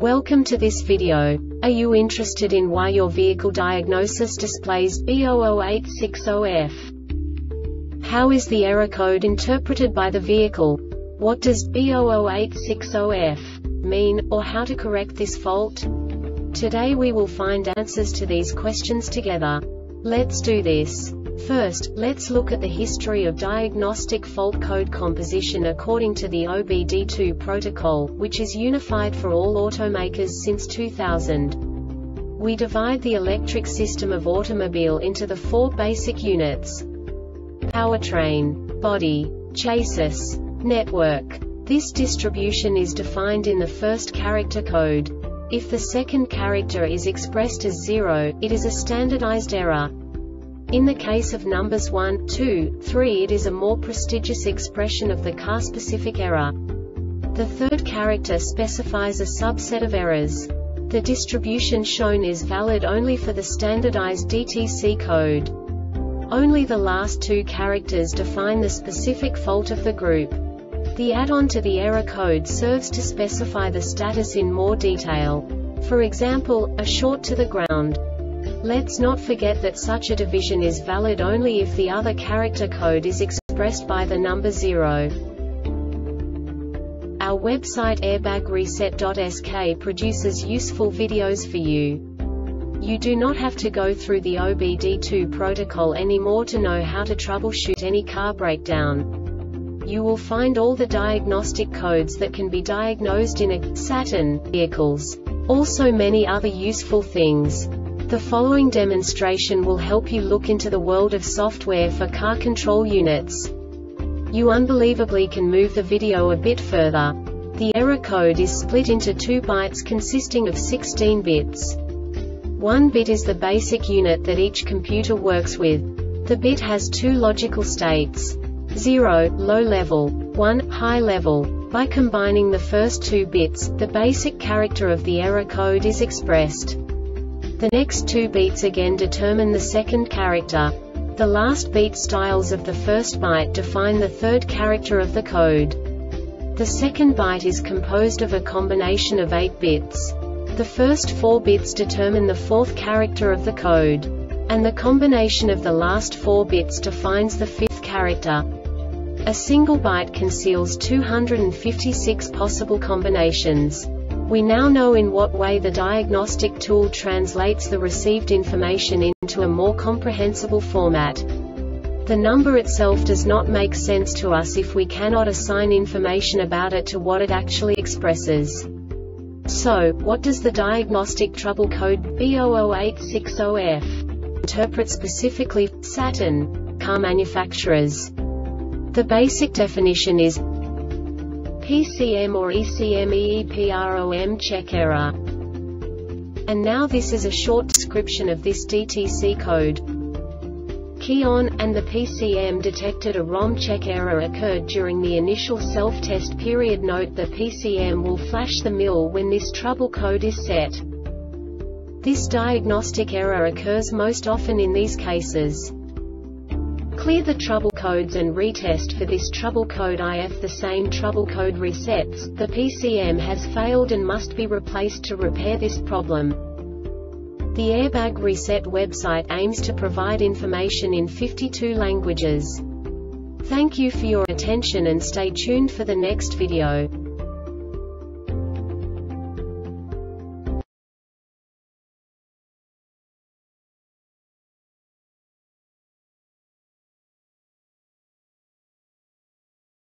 Welcome to this video. Are you interested in why your vehicle diagnosis displays B00860F? How is the error code interpreted by the vehicle? What does B00860F mean, or how to correct this fault? Today we will find answers to these questions together. Let's do this. First, let's look at the history of diagnostic fault code composition according to the OBD2 protocol, which is unified for all automakers since 2000. We divide the electric system of automobile into the four basic units: powertrain, body, chassis, network. This distribution is defined in the first character code. If the second character is expressed as 0, it is a standardized error. In the case of numbers 1, 2, 3, it is a more prestigious expression of the car-specific error. The third character specifies a subset of errors. The distribution shown is valid only for the standardized DTC code. Only the last two characters define the specific fault of the group. The add-on to the error code serves to specify the status in more detail. For example, a short to the ground. Let's not forget that such a division is valid only if the other character code is expressed by the number 0. Our website airbagreset.sk produces useful videos for you. You do not have to go through the OBD2 protocol anymore to know how to troubleshoot any car breakdown. You will find all the diagnostic codes that can be diagnosed in a Saturn vehicles. Also many other useful things. The following demonstration will help you look into the world of software for car control units. You unbelievably can move the video a bit further. The error code is split into 2 bytes consisting of 16 bits. 1 bit is the basic unit that each computer works with. The bit has 2 logical states: 0, low level, 1, high level. By combining the first 2 bits, the basic character of the error code is expressed. The next 2 beats again determine the second character. The last beat styles of the first byte define the third character of the code. The second byte is composed of a combination of 8 bits. The first 4 bits determine the fourth character of the code. And the combination of the last 4 bits defines the fifth character. A single byte conceals 256 possible combinations. We now know in what way the diagnostic tool translates the received information into a more comprehensible format. The number itself does not make sense to us if we cannot assign information about it to what it actually expresses. So, what does the diagnostic trouble code B00860F interpret specifically for Saturn car manufacturers? The basic definition is PCM or ECM EEPROM check error. And now this is a short description of this DTC code. Key on, and the PCM detected a ROM check error occurred during the initial self-test period. Note the PCM will flash the MIL when this trouble code is set. This diagnostic error occurs most often in these cases. Clear the trouble codes and retest for this trouble code. If the same trouble code resets, the PCM has failed and must be replaced to repair this problem. The Airbag Reset website aims to provide information in 52 languages. Thank you for your attention and stay tuned for the next video.